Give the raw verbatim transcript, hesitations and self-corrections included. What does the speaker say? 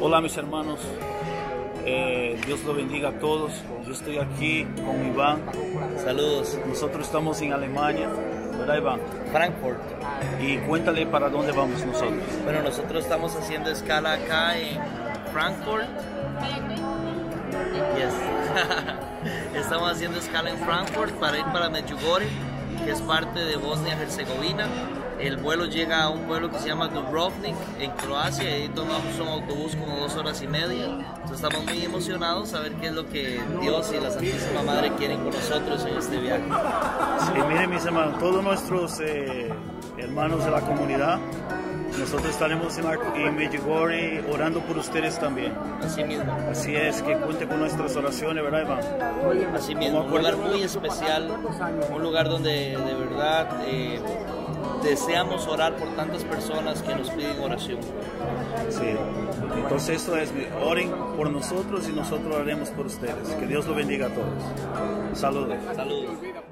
Hola mis hermanos, eh, Dios lo bendiga a todos. Yo estoy aquí con Iván. Saludos. Nosotros estamos en Alemania, ¿verdad Iván? Frankfurt. Y cuéntale para dónde vamos nosotros. Bueno, nosotros estamos haciendo escala acá en Frankfurt. Yes. Estamos haciendo escala en Frankfurt para ir para Medjugorje, que es parte de Bosnia-Herzegovina. El vuelo llega a un pueblo que se llama Dubrovnik, en Croacia, y ahí tomamos un autobús como dos horas y media. Entonces estamos muy emocionados a ver qué es lo que Dios y la Santísima Madre quieren con nosotros en este viaje. Sí, miren mis hermanos, todos nuestros eh, hermanos de la comunidad, nosotros estaremos en, la, en Medjugorje orando por ustedes también. Así mismo. Así es, que cuente con nuestras oraciones, ¿verdad Iván? Así mismo, un lugar muy especial, un lugar donde de verdad eh, deseamos orar por tantas personas que nos piden oración. Sí, entonces eso es, oren por nosotros y nosotros oraremos por ustedes. Que Dios lo bendiga a todos. Saludos. Saludos.